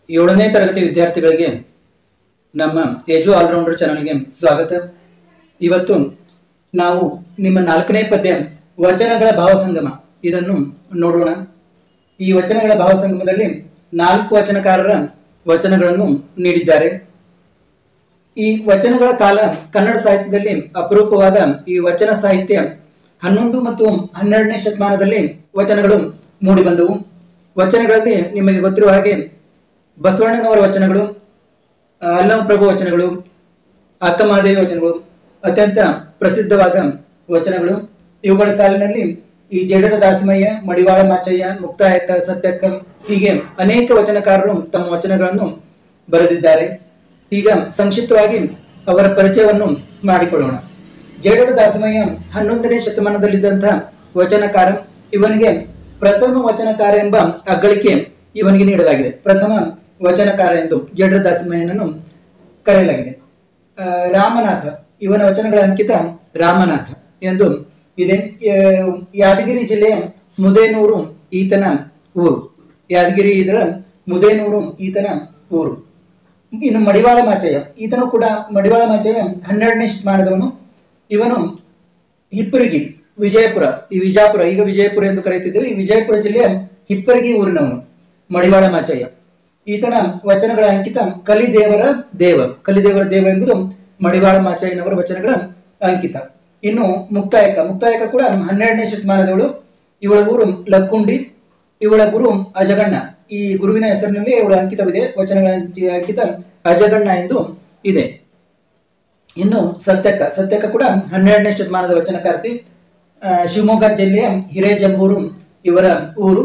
ಏಳನೇ ತರಗತಿ ವಿದ್ಯಾರ್ಥಿಗಳಿಗೆ ನಮ್ಮ ಎಜು ಆಲ್ರೌಂಡರ್ ಚಾನಲ್ಗೆ ಸ್ವಾಗತ. ಇವತ್ತು ನಾವು ನಿಮ್ಮ 4ನೇ ಪದ್ಯ ವಚನಗಳ ಭಾವಸಂಗಮ ಇದನ್ನು ನೋಡೋಣ. ಈ ವಚನಗಳ ಭಾವಸಂಗಮದಲ್ಲಿ 4 ವಚನಕಾರರ ವಚನಗಳನ್ನು ನೀಡಿದ್ದಾರೆ. ಈ ವಚನಗಳ ಕಾಲ ಕನ್ನಡ ಸಾಹಿತ್ಯದಲ್ಲಿ ಅಪರೂಪವಾದ ಈ ವಚನ ಸಾಹಿತ್ಯ 11 ಮತ್ತು 12ನೇ ಶತಮಾನದಲ್ಲಿ ವಚನಗಳು ಮೂಡಿಬಂದವು. ವಚನಗಳಲ್ಲಿ ನಿಮಗೆ ಗೊತ್ತಿರುವ ಹಾಗೆ ಬಸವಣ್ಣನವರ ವಚನಗಳು, ಅಲ್ಲಮ ಪ್ರಭು ವಚನಗಳು, ಅಕ್ಕಮಹಾದೇವಿ ವಚನಗಳು ಅತ್ಯಂತ ಪ್ರಸಿದ್ಧವಾದ ವಚನಗಳು. ಇವುಗಳ ಸಾಲಿನಲ್ಲಿ ಈ ಜೇಡರ ದಾಸಮಯ್ಯ, ಮಡಿವಾಳ ಮಾಚಯ್ಯ, ಮುಕ್ತಾಯಕ್ಕ, ಸತ್ಯಕ್ಕ ಹೀಗೆ ಅನೇಕ ವಚನಕಾರರು ತಮ್ಮ ವಚನಗಳನ್ನು ಬರೆದಿದ್ದಾರೆ. ಈಗ ಸಂಕ್ಷಿಪ್ತವಾಗಿ ಅವರ ಪರಿಚಯವನ್ನು ಮಾಡಿಕೊಳ್ಳೋಣ. ಜೇಡರ ದಾಸಮಯ್ಯ 11ನೇ ಶತಮಾನದಲ್ಲಿದ್ದಂತಹ ವಚನಕಾರ. ಇವನಿಗೆ ಪ್ರಥಮ ವಚನಕಾರ ಎಂಬ ಅಗ್ಗಳಿಕೆ ಇವನಿಗೆ ನೀಡಲಾಗಿದೆ. ಪ್ರಥಮ ವಚನಕಾರ ಎಂದು ಜೇಡರ ದಾಸಮಯ್ಯನನ್ನು ಕರೆಯಲಾಗಿದೆ. ರಾಮನಾಥ, ಇವನ ವಚನಗಳ ಅಂಕಿತ ರಾಮನಾಥ ಎಂದು ಇದೆ. ಯಾದಗಿರಿ ಜಿಲ್ಲೆಯ ಮುದೇನೂರು ಈತನ ಊರು. ಯಾದಗಿರಿ ಇದರ ಮುದೇನೂರು ಈತನ ಊರು. ಇನ್ನು ಮಡಿವಾಳ ಮಾಚಯ್ಯ, ಈತನು ಕೂಡ ಮಡಿವಾಳ ಮಾಚಯ್ಯ 12ನೇ ಶತಮಾನದವನು. ಇವನು ಹಿಪ್ಪರಗಿ, ವಿಜಯಪುರ, ಈ ವಿಜಾಪುರ ಈಗ ವಿಜಯಪುರ ಎಂದು ಕರೆಯುತ್ತಿದ್ದೇವೆ, ಈ ವಿಜಯಪುರ ಜಿಲ್ಲೆಯ ಹಿಪ್ಪರಗಿ ಊರಿನವನು ಮಡಿವಾಳ ಮಾಚಯ್ಯ. ಈತನ ವಚನಗಳ ಅಂಕಿತ ಕಲಿದೇವರ ದೇವ. ಕಲಿದೇವರ ದೇವ ಎಂಬುದು ಮಡಿವಾಳ ಮಾಚಯ್ಯನವರ ವಚನಗಳ ಅಂಕಿತ. ಇನ್ನು ಮುಕ್ತಾಯಕ ಕೂಡ 12ನೇ ಶತಮಾನದವಳು. ಇವಳ ಊರು ಲಕ್ಕುಂಡಿ, ಇವಳ ಗುರು ಅಜಗಣ್ಣ. ಈ ಗುರುವಿನ ಹೆಸರಿನಲ್ಲಿ ಇವಳ ಅಂಕಿತವಿದೆ. ವಚನಗಳ ಅಂಕಿತ ಅಜಗಣ್ಣ ಎಂದು ಇದೆ. ಇನ್ನು ಸತ್ಯಕ್ಕ ಕೂಡ 12ನೇ ಶತಮಾನದ ವಚನಕಾರ್ತಿ. ಶಿವಮೊಗ್ಗ ಜಿಲ್ಲೆಯ ಹಿರೇಜಂಬೂರು ಇವರ ಊರು.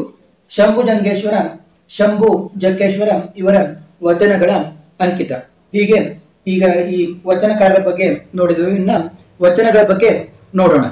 ಶಂಭು ಜಗ್ಗೇಶ್ವರ ಇವರ ವಚನಗಳ ಅಂಕಿತ. ಹೀಗೆ ಈಗ ಈ ವಚನಕಾರರ ಬಗ್ಗೆ ನೋಡಿದೆವು. ಇನ್ನ ವಚನಗಳ ಬಗ್ಗೆ ನೋಡೋಣ.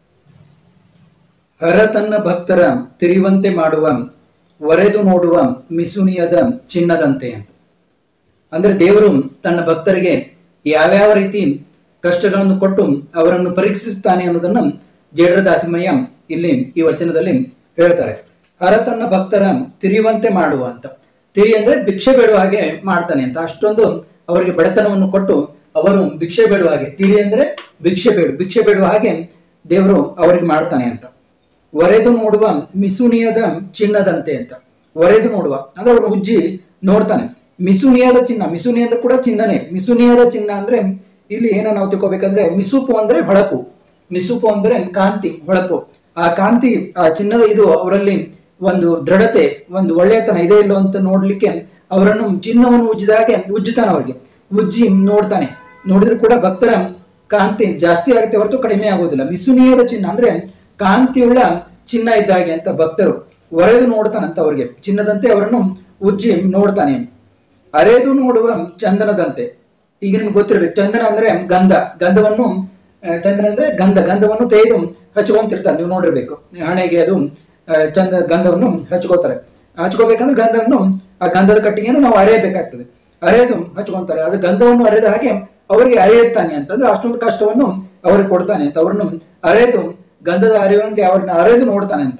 ಹರ ತನ್ನ ಭಕ್ತರ ತಿರಿವಂತೆ ಮಾಡುವ, ಒರೆದು ನೋಡುವ ಮಿಸುನಿಯದ ಚಿನ್ನದಂತೆ ಅಂತ. ಅಂದ್ರೆ ದೇವರು ತನ್ನ ಭಕ್ತರಿಗೆ ಯಾವ್ಯಾವ ರೀತಿ ಕಷ್ಟಗಳನ್ನು ಕೊಟ್ಟು ಅವರನ್ನು ಪರೀಕ್ಷಿಸುತ್ತಾನೆ ಅನ್ನೋದನ್ನ ಜೇಡರ ದಾಸಮಯ್ಯ ಇಲ್ಲಿ ಈ ವಚನದಲ್ಲಿ ಹೇಳ್ತಾರೆ. ಹರ ತನ್ನ ಭಕ್ತರ ತಿರಿಯುವಂತೆ ಮಾಡುವ ಅಂತ. ತಿರಿ ಅಂದ್ರೆ ಭಿಕ್ಷೆ ಬೇಡುವ ಹಾಗೆ ಮಾಡ್ತಾನೆ ಅಂತ. ಅಷ್ಟೊಂದು ಅವರಿಗೆ ಬಡತನವನ್ನು ಕೊಟ್ಟು ಅವರು ಭಿಕ್ಷೆ ಬೇಡುವ ಹಾಗೆ, ತಿರಿ ಅಂದ್ರೆ ಭಿಕ್ಷೆ ಬೇಡುವ ಹಾಗೆ ದೇವರು ಅವರಿಗೆ ಮಾಡ್ತಾನೆ ಅಂತ. ಒರೆದು ನೋಡುವ ಮಿಸುನಿಯದ ಚಿನ್ನದಂತೆ ಅಂತ. ಒರೆದು ನೋಡುವ ಅಂದ್ರೆ ಅವರು ಉಜ್ಜಿ ನೋಡ್ತಾನೆ. ಮಿಸುನಿಯದ ಚಿನ್ನ, ಮಿಸುನಿ ಅಂದ್ರೆ ಕೂಡ ಚಿನ್ನನೇ. ಮಿಸುನಿಯದ ಚಿನ್ನ ಅಂದ್ರೆ ಇಲ್ಲಿ ಏನೋ ನಾವು ತಿಳ್ಕೊಬೇಕಂದ್ರೆ ಮಿಸುಪು ಅಂದ್ರೆ ಹೊಳಪು, ಮಿಸುಪು ಅಂದ್ರೆ ಕಾಂತಿ, ಹೊಳಪು. ಆ ಕಾಂತಿ, ಆ ಚಿನ್ನದ ಇದು ಅವರಲ್ಲಿ ಒಂದು ದೃಢತೆ, ಒಂದು ಒಳ್ಳೆಯತನ ಇದೆ ಇಲ್ಲೋ ಅಂತ ನೋಡ್ಲಿಕ್ಕೆ ಅವರನ್ನು ಚಿನ್ನವನ್ನು ಉಜ್ಜಿದಾಗೆ ಉಜ್ಜುತ್ತಾನೆ. ಅವರಿಗೆ ಉಜ್ಜಿ ನೋಡ್ತಾನೆ. ನೋಡಿದ್ರು ಕೂಡ ಭಕ್ತರ ಕಾಂತಿ ಜಾಸ್ತಿ ಆಗುತ್ತೆ ಹೊರತು ಕಡಿಮೆ ಆಗೋದಿಲ್ಲ. ಮಿಸುನಿಯದ ಚಿನ್ನ ಅಂದ್ರೆ ಕಾಂತಿಯುಳ್ಳ ಚಿನ್ನ ಇದ್ದಾಗೆ ಅಂತ ಭಕ್ತರು. ಒರೆದು ನೋಡ್ತಾನಂತ ಅವರಿಗೆ, ಚಿನ್ನದಂತೆ ಅವರನ್ನು ಉಜ್ಜಿ ನೋಡ್ತಾನೆ. ಅರೆದು ನೋಡುವ ಚಂದನದಂತೆ. ಈಗ ನಿಮ್ಗೆ ಗೊತ್ತಿರಬೇಕು, ಚಂದನ ಅಂದ್ರೆ ಗಂಧವನ್ನು, ಚಂದನ ಅಂದ್ರೆ ಗಂಧವನ್ನು ತೆಗೆದು ಹಚ್ಕೊಂತಿರ್ತಾರೆ. ನೀವು ನೋಡಿರ್ಬೇಕು, ಹಣೆಗೆ ಅದು ಗಂಧವನ್ನು ಹಚ್ಕೋಬೇಕಂದ್ರೆ ಗಂಧವನ್ನು, ಆ ಗಂಧದ ಕಟ್ಟಿಗೆಯನ್ನು ನಾವು ಅರೆಯಬೇಕಾಗ್ತದೆ. ಅರೆದು ಹಚ್ಕೊಂತಾರೆ. ಅದು ಗಂಧವನ್ನು ಅರೆದ ಹಾಗೆ ಅವರಿಗೆ ಅರೆಯುತ್ತಾನೆ ಅಂತಂದ್ರೆ ಅಷ್ಟೊಂದು ಕಷ್ಟವನ್ನು ಅವ್ರಿಗೆ ಕೊಡ್ತಾನೆ ಅಂತ. ಅವ್ರನ್ನು ಅರೆದು ಗಂಧದ ಅರಿಯುವಂತೆ ಅವ್ರನ್ನ ಅರೆದು ನೋಡ್ತಾನೆ ಅಂತ.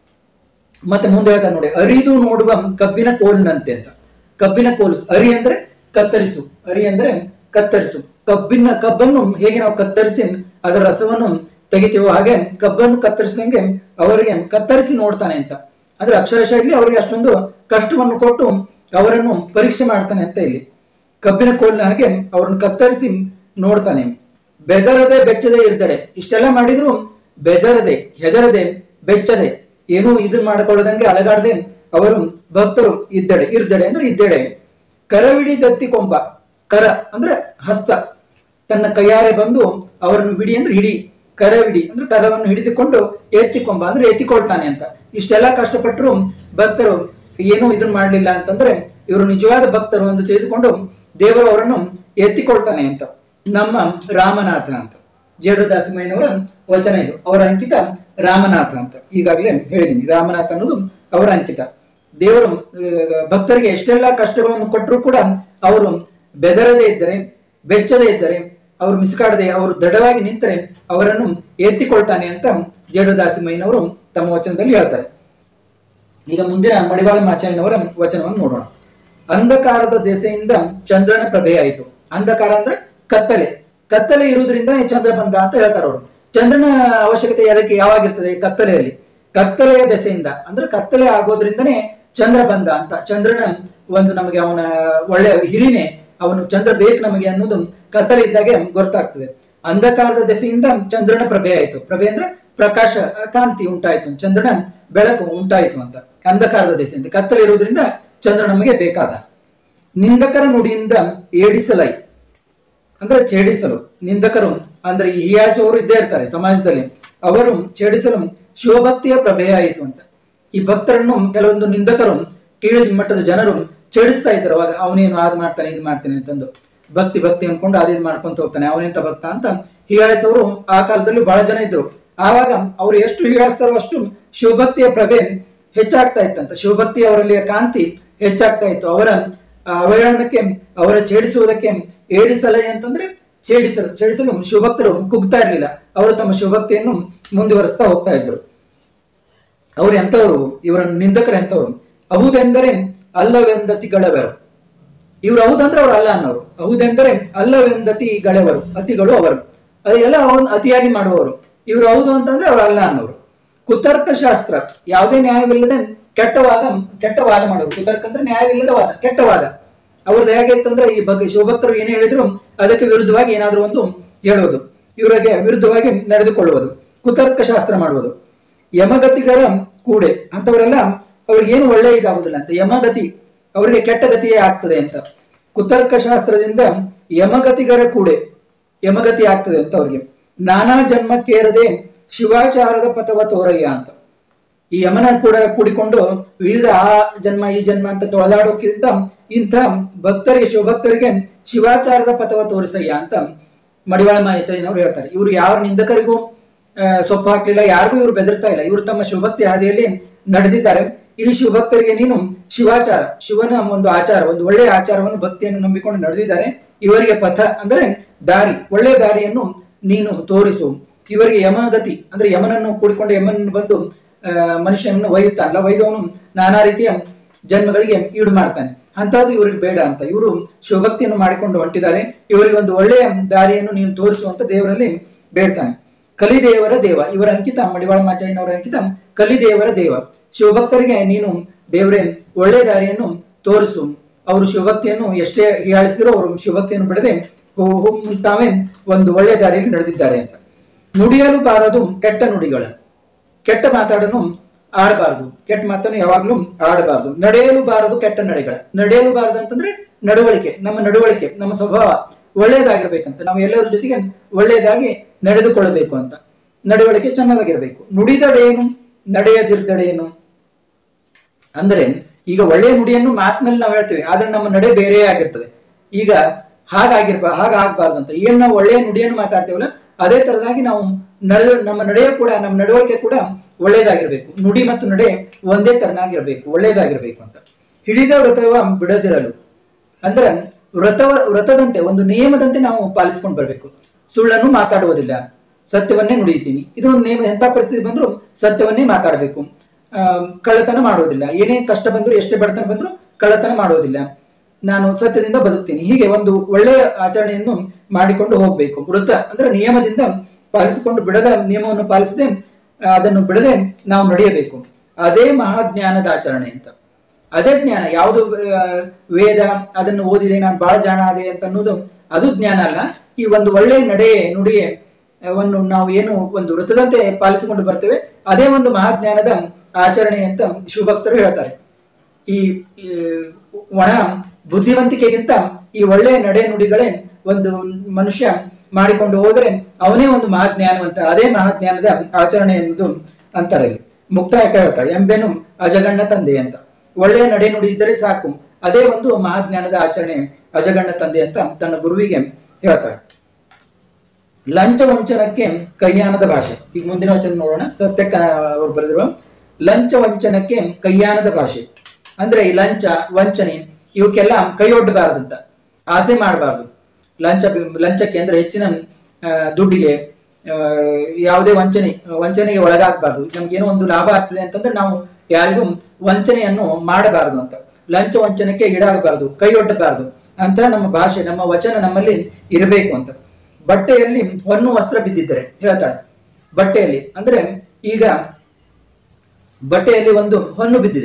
ಮತ್ತೆ ಮುಂದೆ ಹೇಳ್ತಾನೆ ನೋಡಿ, ಅರಿದು ನೋಡುವ ಕಬ್ಬಿನ ಕೋಲಿನಂತೆ ಅಂತ. ಕಬ್ಬಿನ ಕೋಲು, ಅರಿ ಅಂದ್ರೆ ಕತ್ತರಿಸು, ಅರಿ ಅಂದ್ರೆ ಕತ್ತರಿಸು. ಕಬ್ಬನ್ನು ಹೇಗೆ ನಾವು ಕತ್ತರಿಸಿ ಅದರ ರಸವನ್ನು ತೆಗಿತೀವೋ ಹಾಗೆ ಕಬ್ಬನ್ನು ಕತ್ತರಿಸಿದಂಗೆ ಅವರಿಗೆ ಕತ್ತರಿಸಿ ನೋಡ್ತಾನೆ ಅಂತ. ಅಂದ್ರೆ ಅಕ್ಷರಶಃ ಇಲ್ಲಿ ಅವರಿಗೆ ಅಷ್ಟೊಂದು ಕಷ್ಟವನ್ನು ಕೊಟ್ಟು ಅವರನ್ನು ಪರೀಕ್ಷೆ ಮಾಡ್ತಾನೆ ಅಂತ. ಇಲ್ಲಿ ಕಬ್ಬಿನ ಕೋಲಿನ ಹಾಗೆ ಅವರನ್ನು ಕತ್ತರಿಸಿ ನೋಡ್ತಾನೆ. ಬೆದರದೆ ಬೆಚ್ಚದೆ ಇರ್ದಡೆ. ಇಷ್ಟೆಲ್ಲ ಮಾಡಿದ್ರು ಬೆದರದೆ, ಹೆದರದೆ, ಬೆಚ್ಚದೆ, ಏನೂ ಇದನ್ನ ಮಾಡಿಕೊಳ್ಳದಂಗೆ ಅಲಗಾಡದೆ ಅವರು ಭಕ್ತರು ಇರ್ದಡೆ ಅಂದ್ರೆ ಇದ್ದೆಡೆ. ಕರವಿಡಿ ದತ್ತಿ ಕೊಂಬ. ಕರ ಅಂದ್ರೆ ಹಸ್ತ, ತನ್ನ ಕೈಯಾರೆ ಬಂದು ಅವರನ್ನು ವಿಡಿ ಅಂದ್ರೆ ಹಿಡಿ, ಕರವಿಡಿ ಅಂದ್ರೆ ಕರವನ್ನು ಹಿಡಿದುಕೊಂಡು ಎತ್ತಿಕೊಂಬ ಅಂದ್ರೆ ಎತ್ತಿಕೊಳ್ತಾನೆ ಅಂತ. ಇಷ್ಟೆಲ್ಲ ಕಷ್ಟಪಟ್ಟರು ಭಕ್ತರು ಏನೂ ಇದನ್ನ ಮಾಡಲಿಲ್ಲ ಅಂತಂದ್ರೆ ಇವರು ನಿಜವಾದ ಭಕ್ತರು ಎಂದು ತಿಳಿದುಕೊಂಡು ದೇವರು ಅವರನ್ನು ಎತ್ತಿಕೊಳ್ತಾನೆ ಅಂತ. ನಮ್ಮ ರಾಮನಾಥ ಅಂತ ಜೇಡರ ದಾಸಮಯ್ಯನವರ ವಚನ ಇದು. ಅವರ ಅಂಕಿತ ರಾಮನಾಥ ಅಂತ ಈಗಾಗಲೇ ಹೇಳಿದ್ದೀನಿ. ರಾಮನಾಥ ಅನ್ನೋದು ಅವರ ಅಂಕಿತ. ದೇವರು ಭಕ್ತರಿಗೆ ಎಷ್ಟೆಲ್ಲ ಕಷ್ಟಗಳನ್ನು ಕೊಟ್ಟರು ಕೂಡ ಅವರು ಬೆದರದೇ ಇದ್ದರೆ, ಬೆಚ್ಚದೇ ಇದ್ದರೆ, ಅವರು ಮಿಸುಕಾಡದೆ ಅವರು ದೃಢವಾಗಿ ನಿಂತರೆ ಅವರನ್ನು ಎತ್ತಿಕೊಳ್ತಾನೆ ಅಂತ ಜೇಡರ ದಾಸಮಯ್ಯನವರು ತಮ್ಮ ವಚನದಲ್ಲಿ ಹೇಳ್ತಾರೆ. ಈಗ ಮುಂದಿನ ಮಡಿವಾಳ ಮಾಚಯ್ಯನವರ ವಚನವನ್ನು ನೋಡೋಣ. ಅಂಧಕಾರದ ದೆಸೆಯಿಂದ ಚಂದ್ರನ ಪ್ರಭೆ ಆಯಿತು. ಅಂಧಕಾರ ಅಂದ್ರೆ ಕತ್ತಲೆ, ಕತ್ತಲೆ ಇರುವುದರಿಂದ ಚಂದ್ರ ಬಂದ ಅಂತ ಹೇಳ್ತಾರೆ ಅವರು. ಚಂದ್ರನ ಅವಶ್ಯಕತೆ ಅದಕ್ಕೆ ಯಾವಾಗಿರ್ತದೆ? ಕತ್ತಲೆಯಲ್ಲಿ. ಕತ್ತಲೆಯ ದೆಸೆಯಿಂದ ಅಂದ್ರೆ ಕತ್ತಲೆ ಆಗೋದ್ರಿಂದನೇ ಚಂದ್ರ ಬಂದ ಅಂತ. ಚಂದ್ರನ ಒಂದು ನಮಗೆ ಅವನ ಒಳ್ಳೆ ಹಿರಿಮೆ, ಅವನು ಚಂದ್ರ ಬೇಕು ನಮಗೆ ಅನ್ನೋದು ಕತ್ತಲೆ ಇದ್ದಾಗೆ ಗೊತ್ತಾಗ್ತದೆ. ಅಂಧಕಾರದ ದೆಸೆಯಿಂದ ಚಂದ್ರನ ಪ್ರಭೆ ಆಯಿತು. ಪ್ರಭೆ ಅಂದ್ರೆ ಪ್ರಕಾಶ, ಕಾಂತಿ ಉಂಟಾಯಿತು, ಚಂದ್ರನ ಬೆಳಕು ಉಂಟಾಯಿತು ಅಂತ. ಅಂಧಕಾರದ ದೆಸೆಯಿಂದ ಕತ್ತಲೆ ಇರುವುದರಿಂದ ಚಂದ್ರ ನಮಗೆ ಬೇಕಾದ. ನಿಂದಕರ ನುಡಿಯಿಂದ ಏಡಿಸಲೈ ಅಂದ್ರೆ ಛೇಡಿಸಲು. ನಿಂದಕರು ಅಂದ್ರೆ ಹೀಯಾಳಿಸುವವರು ಇದ್ದೇ ಇರ್ತಾರೆ ಸಮಾಜದಲ್ಲಿ, ಅವರು ಛೇಡಿಸಲು ಶಿವಭಕ್ತಿಯ ಪ್ರಭೆ ಆಯಿತು ಅಂತ. ಈ ಭಕ್ತರನ್ನು ಕೆಲವೊಂದು ನಿಂದಕರು, ಕೀಳು ಮಟ್ಟದ ಜನರು ಛೇಡಿಸ್ತಾ ಇದ್ರು. ಅವಾಗ ಅವನೇನು ಅದು ಮಾಡ್ತಾನೆ ಇದು ಮಾಡ್ತಾನೆ ಅಂತಂದು ಭಕ್ತಿ ಭಕ್ತಿ ಅನ್ಕೊಂಡು ಅದೇನು ಮಾಡ್ಕೊಂತ ಹೋಗ್ತಾನೆ, ಅವನೆಂತ ಭಕ್ತ ಅಂತ ಹೀಯಾಳಿಸೋರು ಆ ಕಾಲದಲ್ಲಿ ಬಹಳ ಜನ ಇದ್ರು. ಆವಾಗ ಅವ್ರು ಎಷ್ಟು ಹೀಯಾಳಿಸ್ತಾರೋ ಅಷ್ಟು ಶಿವಭಕ್ತಿಯ ಪ್ರಭೆ ಹೆಚ್ಚಾಗ್ತಾ ಇತ್ತಂತ. ಶಿವಭಕ್ತಿ ಅವರಲ್ಲಿ ಕಾಂತಿ ಹೆಚ್ಚಾಗ್ತಾ ಇತ್ತು. ಅವರ ಅವಹೇಳನಕ್ಕೆ, ಅವರ ಛೇಡಿಸುವುದಕ್ಕೆ ಏಡಿಸಲೈ ಅಂತಂದ್ರೆ ಛೇಡಿಸಲು ಶಿವಭಕ್ತರು ಕುಗ್ತಾ ಇರಲಿಲ್ಲ. ಅವರು ತಮ್ಮ ಶಿವಭಕ್ತಿಯನ್ನು ಮುಂದುವರಿಸ್ತಾ ಹೋಗ್ತಾ ಇದ್ರು. ಅವ್ರು ಎಂತವರು? ಇವರ ನಿಂದಕರು ಎಂತವರು? ಅಹುದೆಂದರೆ ಅಲ್ಲವೆಂದತಿಗಳವರು. ಇವ್ರು ಹೌದಂದ್ರೆ ಅವ್ರು ಅಲ್ಲ ಅನ್ನೋರು. ಹೌದೆಂದರೆ ಅಲ್ಲವೆಂದತಿಗಳೆವರು, ಅತಿಗಳು ಅವರು. ಅದೆಲ್ಲ ಅವನು ಅತಿಯಾಗಿ ಮಾಡುವವರು. ಇವ್ರು ಹೌದು ಅಂತಂದ್ರೆ ಅವ್ರು ಅಲ್ಲ ಅನ್ನೋರು. ಕುತರ್ಕ ಶಾಸ್ತ್ರ, ಯಾವುದೇ ನ್ಯಾಯವಿಲ್ಲದೆ ಕೆಟ್ಟ ವಾದ ಮಾಡೋರು. ಕುತರ್ಕ ಅಂದ್ರೆ ನ್ಯಾಯವಿಲ್ಲದ ವಾದ, ಕೆಟ್ಟ ವಾದ. ಅವ್ರದ್ದು ಹೇಗೆ ಇತ್ತಂದ್ರೆ ಈ ಬಗ್ಗೆ ಶಿವಭಕ್ತರು ಏನೇ ಹೇಳಿದ್ರು ಅದಕ್ಕೆ ವಿರುದ್ಧವಾಗಿ ಏನಾದ್ರೂ ಒಂದು ಹೇಳುವುದು, ಇವರಿಗೆ ವಿರುದ್ಧವಾಗಿ ನಡೆದುಕೊಳ್ಳುವುದು, ಕುತರ್ಕ ಶಾಸ್ತ್ರ ಮಾಡುವುದು. ಯಮಗತಿಗರ ಕೂಡೆ ಅಂತವರೆಲ್ಲ ಅವ್ರಿಗೇನು ಒಳ್ಳೆ ಇದಾಗುದಿಲ್ಲ ಅಂತ. ಯಮಗತಿ ಅವರಿಗೆ ಕೆಟ್ಟ ಗತಿಯೇ ಆಗ್ತದೆ ಅಂತ. ಕುತರ್ಕ ಶಾಸ್ತ್ರದಿಂದ ಯಮಗತಿಗರ ಕೂಡೆ ಯಮಗತಿ ಆಗ್ತದೆ ಅಂತ ಅವ್ರಿಗೆ. ನಾನಾ ಜನ್ಮಕ್ಕೇರದೆ ಶಿವಾಚಾರದ ಪಥವ ತೋರಯ್ಯ ಅಂತ. ಈ ಯಮನ ಕೂಡ ಕೂಡಿಕೊಂಡು ವಿವಿಧ ಆ ಜನ್ಮ ಈ ಜನ್ಮ ಅಂತ ತೊಳೆದಾಡೋಕ್ಕಿಂತ ಇಂಥ ಭಕ್ತರಿಗೆ, ಶಿವಭಕ್ತರಿಗೆ ಶಿವಾಚಾರದ ಪಥವ ತೋರಿಸಯ್ಯ ಅಂತ ಮಡಿವಾಳ ಮಾಯಣ್ಣವರು ಹೇಳ್ತಾರೆ. ಇವರು ಯಾವ ನಿಂದಕರಿಗೂ ಸೊಪ್ಪು ಹಾಕ್ಲಿಲ್ಲ, ಯಾರಿಗೂ ಇವರು ಬೆದರ್ತಾ ಇಲ್ಲ. ಇವರು ತಮ್ಮ ಶಿವಭಕ್ತಿ ಹಾದಿಯಲ್ಲಿ ನಡೆದಿದ್ದಾರೆ. ಈ ಶಿವಭಕ್ತರಿಗೆ ನೀನು ಶಿವಾಚಾರ, ಶಿವನ ಒಂದು ಆಚಾರ, ಒಂದು ಒಳ್ಳೆಯ ಆಚಾರವನ್ನು, ಭಕ್ತಿಯನ್ನು ನಂಬಿಕೊಂಡು ನಡೆದಿದ್ದಾರೆ. ಇವರಿಗೆ ಪಥ ಅಂದ್ರೆ ದಾರಿ, ಒಳ್ಳೆಯ ದಾರಿಯನ್ನು ನೀನು ತೋರಿಸು. ಇವರಿಗೆ ಯಮಗತಿ ಅಂದ್ರೆ ಯಮನನ್ನು ಕೂಡಿಕೊಂಡು ಯಮನನ್ನು ಬಂದು ಮನುಷ್ಯನನ್ನು ಒಯ್ಯುತ್ತಾನಲ್ಲ, ಒಯ್ದವನು ನಾನಾ ರೀತಿಯ ಜನ್ಮಗಳಿಗೆ ಈಡು ಮಾಡ್ತಾನೆ. ಅಂತದ್ದು ಇವ್ರಿಗೆ ಬೇಡ ಅಂತ ಇವರು ಶಿವಭಕ್ತಿಯನ್ನು ಮಾಡಿಕೊಂಡು ಹೊಂಟಿದ್ದಾರೆ. ಇವರಿಗೆ ಒಂದು ಒಳ್ಳೆಯ ದಾರಿಯನ್ನು ನೀನು ತೋರಿಸುವಂತ ದೇವರಲ್ಲಿ ಬೇಡ್ತಾನೆ. ಕಲಿದೇವರ ದೇವ, ಇವರ ಅಂಕಿತ ಮಡಿವಾಳ ಮಾಚಯ್ಯನವರ ಅಂಕಿತ ಕಲಿದೇವರ ದೇವ. ಶಿವಭಕ್ತರಿಗೆ ನೀನು ದೇವರೇ ಒಳ್ಳೆ ದಾರಿಯನ್ನು ತೋರಿಸು. ಅವರು ಶಿವಭಕ್ತಿಯನ್ನು ಎಷ್ಟೇ ಹೀಯಾಳಿಸಿದ್ರು ಅವರು ಶಿವಭಕ್ತಿಯನ್ನು ಬಿಡದೆ ತಾವೇ ಒಂದು ಒಳ್ಳೆ ದಾರಿಯಲ್ಲಿ ನಡೆದಿದ್ದಾರೆ ಅಂತ. ನುಡಿಯಲು ಬಾರದು ಕೆಟ್ಟ ನುಡಿಗಳ, ಕೆಟ್ಟ ಮಾತಾಡನ್ನು ಆಡಬಾರದು, ಕೆಟ್ಟ ಮಾತನ್ನು ಯಾವಾಗ್ಲೂ ಆಡಬಾರದು. ನಡೆಯಲು ಬಾರದು ಕೆಟ್ಟ ನಡೆಗಳ. ನಡೆಯಲು ಬಾರದು ಅಂತಂದ್ರೆ ನಡವಳಿಕೆ, ನಮ್ಮ ನಡವಳಿಕೆ, ನಮ್ಮ ಸ್ವಭಾವ ಒಳ್ಳೆಯದಾಗಿರ್ಬೇಕಂತ. ನಾವು ಎಲ್ಲರ ಜೊತೆಗೆ ಒಳ್ಳೆಯದಾಗಿ ನಡೆದುಕೊಳ್ಳಬೇಕು ಅಂತ. ನಡವಳಿಕೆ ಚೆನ್ನಾಗಿರ್ಬೇಕು. ನುಡಿದಡೇನು ನಡೆಯದಿರ್ದಡೇನು ಅಂದ್ರೆ ಈಗ ಒಳ್ಳೆಯ ನುಡಿಯನ್ನು ಮಾತಿನಲ್ಲಿ ನಾವು ಹೇಳ್ತೇವೆ, ಆದ್ರೆ ನಮ್ಮ ನಡೆ ಬೇರೆ ಆಗಿರ್ತದೆ. ಈಗ ಹಾಗಾಗಬಾರ್ದು ಅಂತ. ಏನ್ ನಾವು ಒಳ್ಳೆಯ ನುಡಿಯನ್ನು ಮಾತಾಡ್ತೇವಲ್ಲ ಅದೇ ತರದಾಗಿ ನಾವು ನಮ್ಮ ನಡೆಯ ಕೂಡ, ನಮ್ಮ ನಡವಳಿಕೆ ಕೂಡ ಒಳ್ಳೆಯದಾಗಿರ್ಬೇಕು. ನುಡಿ ಮತ್ತು ನಡೆ ಒಂದೇ ತರನಾಗಿರ್ಬೇಕು, ಒಳ್ಳೆಯದಾಗಿರ್ಬೇಕು ಅಂತ. ಹಿಡಿದ ವ್ರತವ ಬಿಡದಿರಲು ಅಂದ್ರೆ ವ್ರತದಂತೆ, ಒಂದು ನಿಯಮದಂತೆ ನಾವು ಪಾಲಿಸ್ಕೊಂಡು ಬರ್ಬೇಕು. ಸುಳ್ಳನ್ನು ಮಾತಾಡುವುದಿಲ್ಲ, ಸತ್ಯವನ್ನೇ ನುಡಿಯುತ್ತೀನಿ. ಇದೊಂದು ನಿಯಮ. ಎಂಥ ಪರಿಸ್ಥಿತಿ ಬಂದ್ರು ಸತ್ಯವನ್ನೇ ಮಾತಾಡಬೇಕು. ಕಳ್ಳತನ ಮಾಡುವುದಿಲ್ಲ. ಏನೇ ಕಷ್ಟ ಬಂದ್ರು, ಎಷ್ಟೇ ಬಡತನ ಬಂದ್ರು ಕಳ್ಳತನ ಮಾಡುವುದಿಲ್ಲ. ನಾನು ಸತ್ಯದಿಂದ ಬದುಕ್ತೀನಿ. ಹೀಗೆ ಒಂದು ಒಳ್ಳೆಯ ಆಚರಣೆಯನ್ನು ಮಾಡಿಕೊಂಡು ಹೋಗ್ಬೇಕು. ವೃತ ಅಂದ್ರೆ ನಿಯಮದಿಂದ ಪಾಲಿಸಿಕೊಂಡು, ಬಿಡದ ನಿಯಮವನ್ನು ಪಾಲಿಸದೆ, ಅದನ್ನು ಬಿಡದೆ ನಾವು ನಡೆಯಬೇಕು. ಅದೇ ಮಹಾಜ್ಞಾನದ ಆಚರಣೆ ಅಂತ. ಅದೇ ಜ್ಞಾನ. ಯಾವುದು ವೇದ ಅದನ್ನು ಓದಿದೆ ನಾನು ಬಹಳ ಜಾಣ ಆದೆ ಅಂತ ಅನ್ನೋದು ಅದು ಜ್ಞಾನ ಅಲ್ಲ. ಈ ಒಂದು ಒಳ್ಳೆಯ ನುಡಿಯೇ ನಾವು ಏನು ಒಂದು ವೃತ್ತದಂತೆ ಪಾಲಿಸಿಕೊಂಡು ಬರ್ತೇವೆ ಅದೇ ಒಂದು ಮಹಾಜ್ಞಾನದ ಆಚರಣೆ ಅಂತ ಶಿವಭಕ್ತರು ಹೇಳ್ತಾರೆ. ಈ ಒಣ ಬುದ್ಧಿವಂತಿಕೆಗಿಂತ ಈ ಒಳ್ಳೆಯ ನಡೆ ನುಡಿಗಳೇ ಒಂದು ಮನುಷ್ಯ ಮಾಡಿಕೊಂಡು ಹೋದರೆ ಅವನೇ ಒಂದು ಮಹಾಜ್ಞಾನವಂತ. ಅದೇ ಮಹಾಜ್ಞಾನದ ಆಚರಣೆ ಎನ್ನುವುದು ಅಂತಾರೆ. ಮುಕ್ತಾಯ ಹೇಳ್ತಾರೆ, ಎಂಬೆನು ಅಜಗಣ್ಣ ತಂದೆ ಅಂತ. ಒಳ್ಳೆಯ ನಡೆ ನುಡಿ ಇದ್ದರೆ ಸಾಕು, ಅದೇ ಒಂದು ಮಹಾಜ್ಞಾನದ ಆಚರಣೆ, ಅಜಗಣ್ಣ ತಂದೆ ಅಂತ ತನ್ನ ಗುರುವಿಗೆ ಹೇಳ್ತಾರೆ. ಲಂಚ ವಂಚನಕ್ಕೆ ಕೈಯಾನದ ಭಾಷೆ. ಈಗ ಮುಂದಿನ ವಚನ ನೋಡೋಣ. ಸತ್ಯಕ್ಕ ಅವರು ಬರೆದಿರುವ ಲಂಚ ವಂಚನಕ್ಕೆ ಕೈಯಾನದ ಭಾಷೆ ಅಂದ್ರೆ ಈ ಲಂಚ ವಂಚನೆ ಇವಕ್ಕೆಲ್ಲ ಕೈಯೊಡ್ಡಬಾರದಂತ, ಆಸೆ ಮಾಡಬಾರ್ದು. ಲಂಚಕ್ಕೆ ಅಂದ್ರೆ ಹೆಚ್ಚಿನ ದುಡ್ಡಿಗೆ ಯಾವುದೇ ವಂಚನೆಗೆ ಒಳಗಾಗಬಾರ್ದು. ನಮ್ಗೇನೋ ಒಂದು ಲಾಭ ಆಗ್ತದೆ ಅಂತಂದ್ರೆ ನಾವು ಯಾರಿಗೂ ವಂಚನೆಯನ್ನು ಮಾಡಬಾರದು ಅಂತ. ಲಂಚ ವಂಚನಕ್ಕೆ ಈಡಾಗಬಾರದು, ಕೈಯೊಡ್ಡಬಾರದು ಅಂತ ನಮ್ಮ ಭಾಷೆ, ನಮ್ಮ ವಚನ ನಮ್ಮಲ್ಲಿ ಇರಬೇಕು ಅಂತ. ಬಟ್ಟೆಯಲ್ಲಿ ಹೊನ್ನು ವಸ್ತ್ರ ಬಿದ್ದಿದ್ದರೆ ಹೇಳ್ತಾಳೆ. ಬಟ್ಟೆಯಲ್ಲಿ ಅಂದ್ರೆ ಈಗ ಬಟ್ಟೆಯಲ್ಲಿ ಒಂದು ಹೊನ್ನು ಬಿದ್ದಿದೆ,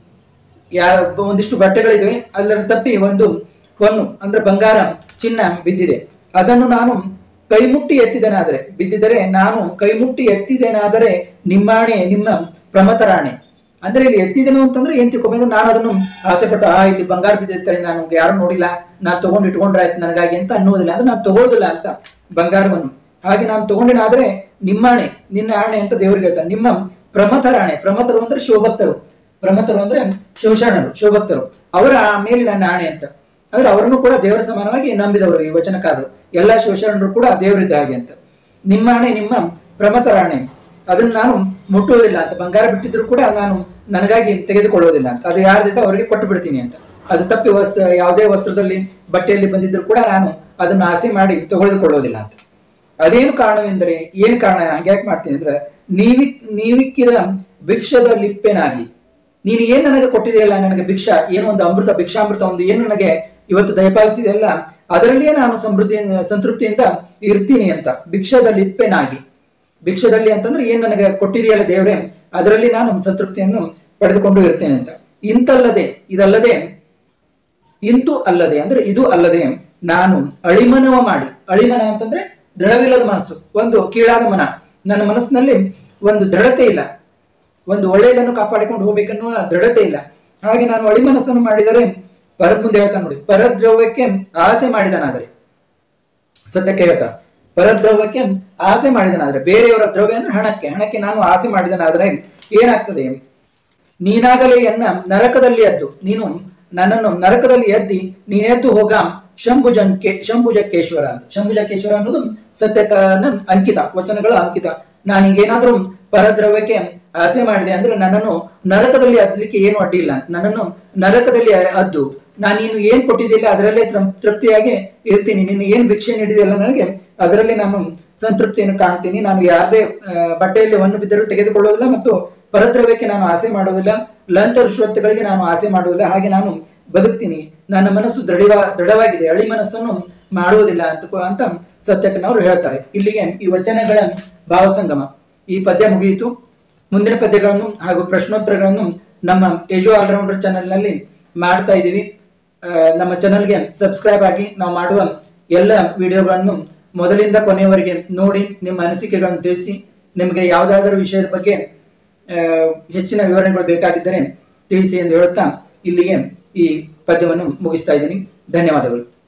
ಒಂದಿಷ್ಟು ಬಟ್ಟೆಗಳಿವೆ, ಅದರಲ್ಲಿ ತಪ್ಪಿ ಒಂದು ಹೊನ್ನು ಅಂದ್ರೆ ಬಂಗಾರ ಚಿನ್ನ ಬಿದ್ದಿದೆ. ಅದನ್ನು ನಾನು ಕೈಮುಟ್ಟಿ ಎತ್ತಿದನಾದರೆ, ಬಿದ್ದಿದರೆ ನಾನು ಕೈಮುಟ್ಟಿ ಎತ್ತಿದೇನಾದರೆ ನಿಮ್ಮಾಣೆ ನಿಮ್ಮ ಪ್ರಮತರಾಣೆ. ಅಂದ್ರೆ ಇಲ್ಲಿ ಎತ್ತಿದೆನು ಅಂತಂದ್ರೆ ಏನ್ ತಿಳ್ಕೊಬೇಕು, ನಾನು ಅದನ್ನು ಆಸೆ ಪಟ್ಟು ಇಲ್ಲಿ ಬಂಗಾರ ಬಿದ್ದಿರ್ತಾರೆ, ನಾನು ಯಾರು ನೋಡಿಲ್ಲ, ನಾನು ತಗೊಂಡು ಇಟ್ಕೊಂಡ್ರೆ ಆಯ್ತು ನನಗಾಗಿ ಅಂತ ಅನ್ನೋದಿಲ್ಲ. ಅಂದ್ರೆ ನಾನು ತಗೊಳ್ಳೋದಿಲ್ಲ ಅಂತ ಬಂಗಾರವನ್ನು. ಹಾಗೆ ನಾನು ತಗೊಂಡಿನಾದ್ರೆ ನಿಮ್ಮಾಣೆ, ನಿನ್ನ ಆಣೆ ಅಂತ ದೇವರಿಗೆ ಹೇಳ್ತಾನೆ. ನಿಮ್ಮ ಪ್ರಮಥರಾಣೆ, ಪ್ರಮಥರು ಅಂದ್ರೆ ಶಿವಭಕ್ತರು, ಪ್ರಮಥರು ಅಂದ್ರೆ ಶಿವಶರಣರು, ಶಿವಭಕ್ತರು, ಅವರ ಮೇಲೆ ನನ್ನ ಆಣೆ ಅಂತ. ಅಂದ್ರೆ ಅವರನ್ನು ಕೂಡ ದೇವರ ಸಮಾನವಾಗಿ ನಂಬಿದವರು ಈ ವಚನಕಾರರು. ಎಲ್ಲಾ ಶಿವಶರಣರು ಕೂಡ ದೇವರಿದ್ದ ಹಾಗೆ ಅಂತ. ನಿಮ್ಮ ಆಣೆ ನಿಮ್ಮ ಪ್ರಮಥರಾಣೆ, ಅದನ್ನು ನಾನು ಮುಟ್ಟುವುದಿಲ್ಲ ಅಂತ. ಬಂಗಾರ ಬಿಟ್ಟಿದ್ರು ಕೂಡ ನಾನು ನನಗಾಗಿ ತೆಗೆದುಕೊಳ್ಳೋದಿಲ್ಲ ಅಂತ. ಅದು ಯಾರ್ದಿದೆ ಅವರಿಗೆ ಕೊಟ್ಟು ಬಿಡ್ತೀನಿ ಅಂತ. ಅದು ತಪ್ಪಿ ಯಾವುದೇ ವಸ್ತ್ರದಲ್ಲಿ ಬಟ್ಟೆಯಲ್ಲಿ ಬಂದಿದ್ರು ಕೂಡ ನಾನು ಅದನ್ನು ಆಸೆ ಮಾಡಿ ತೆಗೆದುಕೊಳ್ಳೋದಿಲ್ಲ ಅಂತ. ಅದೇನು ಕಾರಣವೆಂದರೆ, ಏನು ಕಾರಣ ಹಂಗ್ಯಾಕೆ ಮಾಡ್ತೀನಿ ಅಂದ್ರೆ, ನೀವಿಕ್ಕಿದ ಭಿಕ್ಷದ ಲಿಪ್ಪೆನಾಗಿ, ನೀನು ಏನ್ ನನಗೆ ಕೊಟ್ಟಿದೆಯಲ್ಲ, ನನಗೆ ಭಿಕ್ಷಾ, ಏನೋ ಒಂದು ಅಮೃತ, ಭಿಕ್ಷಾಮೃತ ಒಂದು ಏನು ನನಗೆ ಇವತ್ತು ದಯಪಾಲಿಸಿದೆಯಲ್ಲ, ಅದರಲ್ಲಿಯೇ ನಾನು ಸಂತೃಪ್ತಿಯಿಂದ ಇರ್ತೀನಿ ಅಂತ. ಭಿಕ್ಷದ ಲಿಪ್ಪೆನಾಗಿ, ಭಿಕ್ಷದಲ್ಲಿ ಅಂತಂದ್ರೆ ಏನ್ ನನಗೆ ಕೊಟ್ಟಿದೆಯಲ್ಲ ದೇವರೇ, ಅದರಲ್ಲಿ ನಾನು ಸಂತೃಪ್ತಿಯನ್ನು ಪಡೆದುಕೊಂಡು ಇರ್ತೇನೆ ಅಂತ. ಇಂತಲ್ಲದೆ, ಇದಲ್ಲದೆ, ಇಂತು ಅಲ್ಲದೆ ಅಂದ್ರೆ ಇದು ಅಲ್ಲದೆ, ನಾನು ಅಳಿಮನವ ಮಾಡಿ, ಅಳಿಮನ ಅಂತಂದ್ರೆ ದೃಢವಿಲ್ಲದ ಮನಸ್ಸು, ಒಂದು ಕೀಳಾದ ಮನ, ನನ್ನ ಮನಸ್ಸಿನಲ್ಲಿ ಒಂದು ದೃಢತೆ ಇಲ್ಲ, ಒಂದು ಒಳ್ಳೆಯದನ್ನು ಕಾಪಾಡಿಕೊಂಡು ಹೋಗ್ಬೇಕನ್ನುವ ದೃಢತೆ ಇಲ್ಲ. ಹಾಗೆ ನಾನು ಅಳಿಮನಸ್ಸನ್ನು ಮಾಡಿದರೆ, ಮುಂದೆ ಹೇಳ್ತಾನೆ ನೋಡಿ, ಪರದ್ರವ್ಯಕ್ಕೆ ಆಸೆ ಮಾಡಿದನಾದರೆ, ಸತ್ಯಕ್ಕೆ ಹೇಳ್ತಾ, ಪರದ್ರವ್ಯಕ್ಕೆ ಆಸೆ ಮಾಡಿದನಾದ್ರೆ, ಬೇರೆಯವರ ದ್ರವ್ಯ ಅಂದ್ರೆ ಹಣಕ್ಕೆ ನಾನು ಆಸೆ ಮಾಡಿದನಾದ್ರೆ ಏನಾಗ್ತದೆ, ನೀನಾಗಲೇ ಎನ್ನ ನರಕದಲ್ಲಿ ಎದ್ದು, ನೀನು ನನ್ನನ್ನು ನರಕದಲ್ಲಿ ಎದ್ದಿ ನೀನೆದ್ದು ಹೋಗ ಶಂಭುಜಕ್ಕೇಶ್ವರ ಅಂತ. ಶಂಭುಜಕ್ಕೇಶ್ವರ ಅನ್ನೋದು ಸತ್ಯಕನ ಅಂಕಿತ, ವಚನಗಳ ಅಂಕಿತ. ನಾನೀಗೇನಾದ್ರೂ ಪರದ್ರವ್ಯಕ್ಕೆ ಆಸೆ ಮಾಡಿದೆ ಅಂದ್ರೆ ನನ್ನನ್ನು ನರಕದಲ್ಲಿ ಅದ್ಲಿಕ್ಕೆ ಏನು ಅಡ್ಡಿ ಇಲ್ಲ, ನನ್ನನ್ನು ನರಕದಲ್ಲಿ ಅದ್ದು ನೀನು ಏನ್ ಕೊಟ್ಟಿದ್ದಿಲ್ಲ ಅದರಲ್ಲೇ ತೃಪ್ತಿಯಾಗಿ ಇರ್ತೀನಿ, ನೀನು ಏನ್ ಭಿಕ್ಷೆ ನೀಡಿದೆಯಲ್ಲ ನನಗೆ ಅದರಲ್ಲಿ ನಾನು ಸಂತೃಪ್ತಿಯನ್ನು ಕಾಣ್ತೀನಿ. ನಾನು ಯಾರದೇ ಬಟ್ಟೆಯಲ್ಲಿ ಹೊನ್ನು ಬಿದ್ದರೂ ತೆಗೆದುಕೊಳ್ಳೋದಿಲ್ಲ, ಮತ್ತು ಪರದ್ರವ್ಯಕ್ಕೆ ನಾನು ಆಸೆ ಮಾಡೋದಿಲ್ಲ, ಲಂಚ ರುಶ್ವತ್ತುಗಳಿಗೆ ನಾನು ಆಸೆ ಮಾಡೋದಿಲ್ಲ. ಹಾಗೆ ನಾನು ಬದುಕ್ತೀನಿ, ನನ್ನ ಮನಸ್ಸು ದೃಢವಾಗಿದೆ, ಅಳಿ ಮನಸ್ಸನ್ನು ಮಾಡುವುದಿಲ್ಲ ಅಂತ ಸತ್ಯಕ್ಕನವರು ಹೇಳ್ತಾರೆ. ಇಲ್ಲಿಗೆ ಈ ವಚನಗಳ ಭಾವಸಂಗಮ ಈ ಪದ್ಯ ಮುಗಿಯಿತು. ಮುಂದಿನ ಪದ್ಯಗಳನ್ನು ಹಾಗೂ ಪ್ರಶ್ನೋತ್ತರಗಳನ್ನು ನಮ್ಮ ಎಜು ಆಲ್ರೌಂಡರ್ ಚಾನೆಲ್ ನಲ್ಲಿ ಮಾಡ್ತಾ ಇದ್ದೀವಿ. ನಮ್ಮ ಚಾನೆಲ್ಗೆ ಸಬ್ಸ್ಕ್ರೈಬ್ ಆಗಿ ನಾವು ಮಾಡುವ ಎಲ್ಲ ವಿಡಿಯೋಗಳನ್ನು ಮೊದಲಿಂದ ಕೊನೆಯವರೆಗೆ ನೋಡಿ ನಿಮ್ಮ ಅನಿಸಿಕೆಗಳನ್ನು ತಿಳಿಸಿ. ನಿಮಗೆ ಯಾವುದಾದರೂ ವಿಷಯದ ಬಗ್ಗೆ ಹೆಚ್ಚಿನ ವಿವರಣೆಗಳು ಬೇಕಾಗಿದ್ದರೆ ತಿಳಿಸಿ ಎಂದು ಹೇಳುತ್ತಾ ಇಲ್ಲಿಗೆ ಈ ಪದ್ಯವನ್ನು ಮುಗಿಸ್ತಾ ಇದ್ದೀನಿ. ಧನ್ಯವಾದಗಳು.